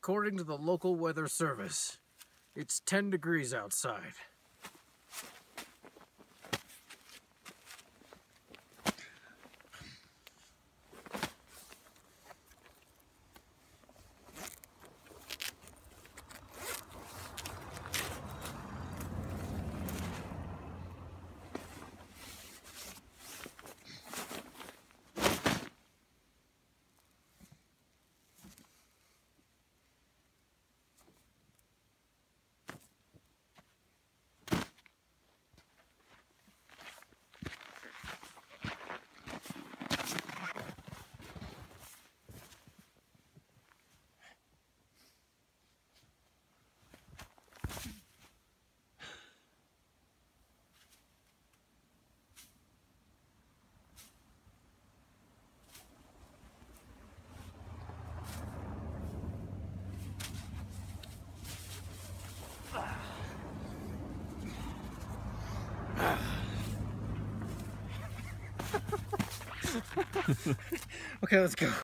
According to the local weather service, it's 10 degrees outside. Okay, let's go.